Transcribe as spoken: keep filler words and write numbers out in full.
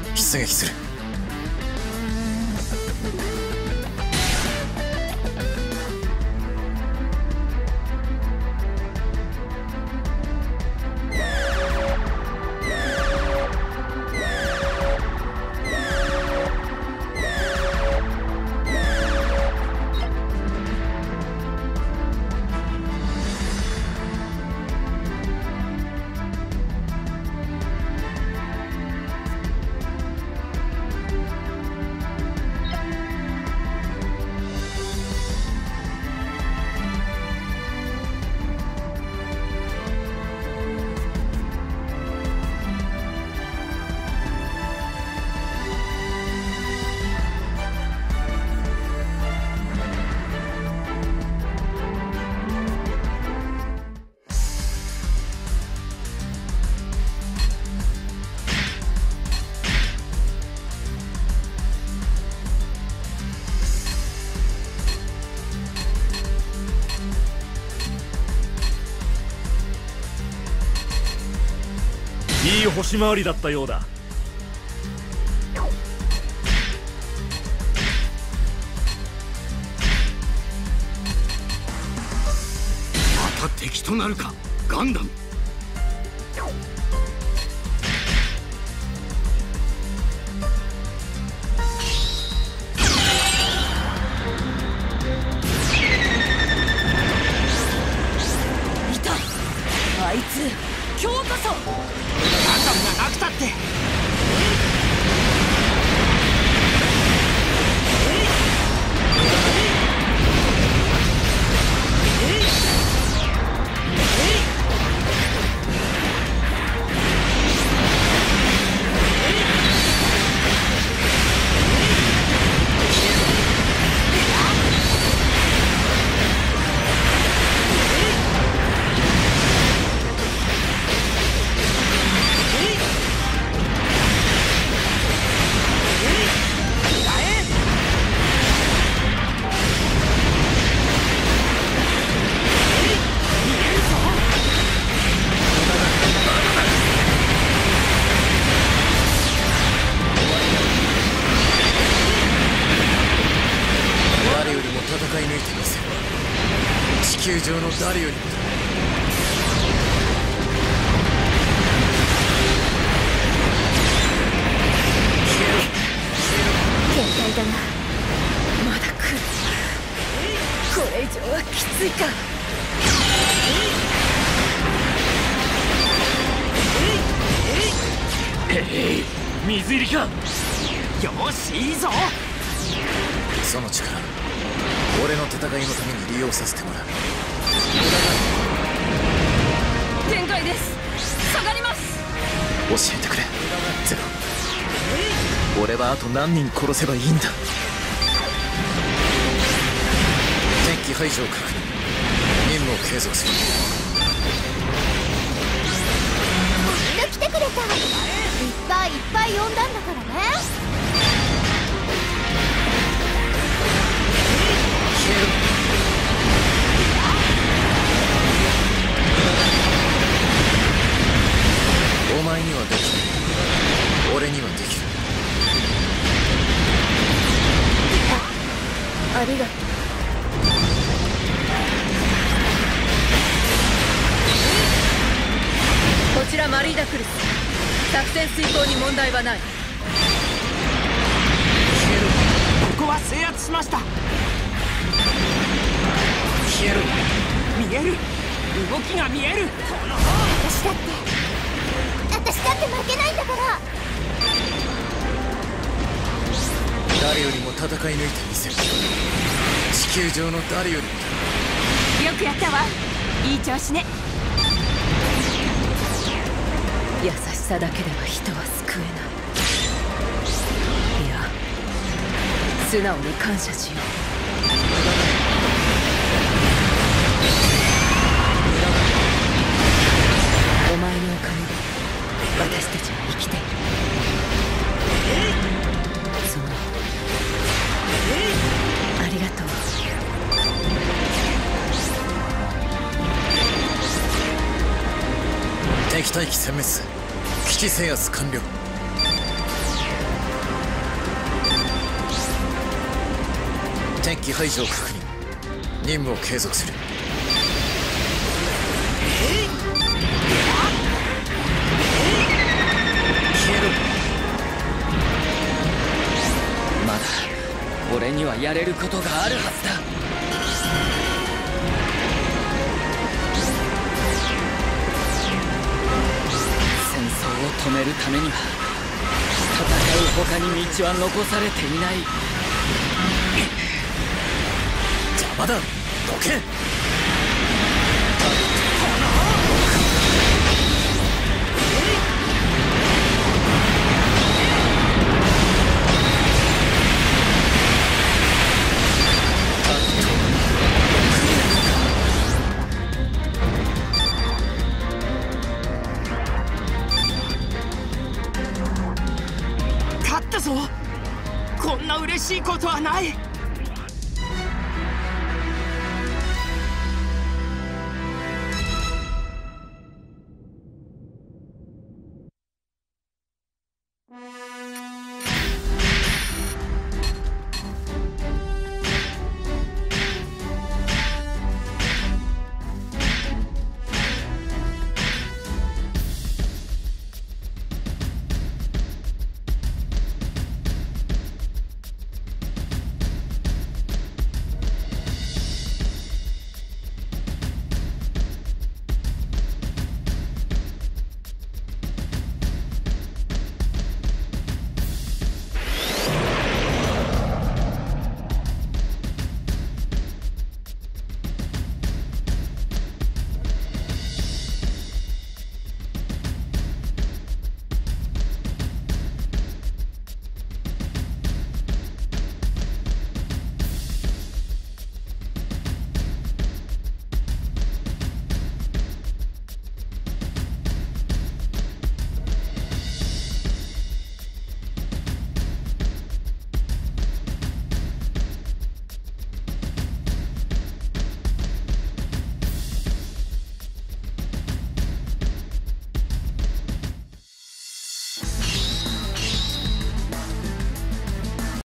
出撃する。 いい星回りだったようだ。 また敵となるか、ガンダム。 いた、あいつ今日こそ。ガンダムがなくたって。 地球上の誰よりもだ。 限界だな。まだ来る。これ以上はきついか。 えい、水入りか。 よし、いいぞ。 その力、俺の戦いのために利用させてもらう。 限界です。下がります。 教えてくれ、ゼロ。俺はあと何人殺せばいいんだ。敵機排除を確認。任務を継続する。 みんな来てくれた。いっぱいいっぱい呼んだんだからね。 お前にはできない。俺にはできる。 ありがとう。こちらマリーダクルス。作戦遂行に問題はない。ここは制圧しました。 消える。 見える。動きが見える。 私だって私だって負けないんだから。 誰よりも戦い抜いてみせる。地球上の誰よりもだ。 よくやったわ。いい調子ね。優しさだけでは人は救えない。いや、素直に感謝しよう。お前のおかげで私たちは生きている。そのありがとう。 敵対機殲滅。基地制圧完了。 敵排除を確認。任務を継続する。消えろ。 まだ俺にはやれることがあるはずだ。戦争を止めるためには戦う他に道は残されていない。 邪魔だ、どけ。 勝ったぞ。こんな嬉しいことはない。